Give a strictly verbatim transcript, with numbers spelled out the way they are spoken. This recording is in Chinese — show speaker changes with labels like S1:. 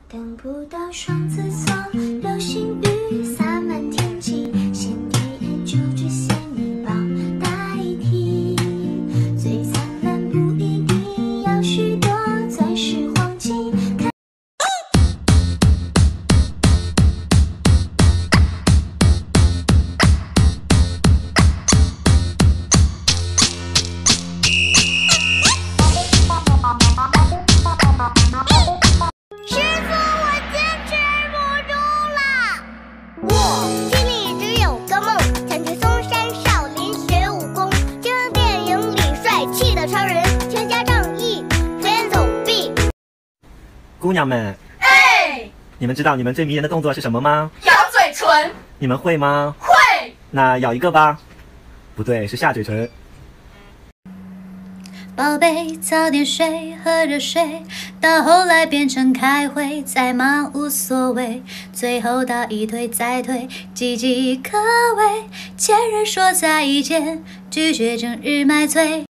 S1: 等不到双子座，流星雨洒满天际，先体验就只限你帮代替。最灿烂不一定要许多钻石黄金。
S2: 姑娘们，
S3: 哎，
S2: 你们知道你们最迷人的动作是什么吗？
S3: 咬嘴唇。
S2: 你们会吗？
S3: 会。
S2: 那咬一个吧。不对，是下嘴唇。
S4: 宝贝，早点睡，喝热水，到后来变成开会，再忙无所谓，最后到一推再推，岌岌可危。前任说再见，拒绝整日买醉。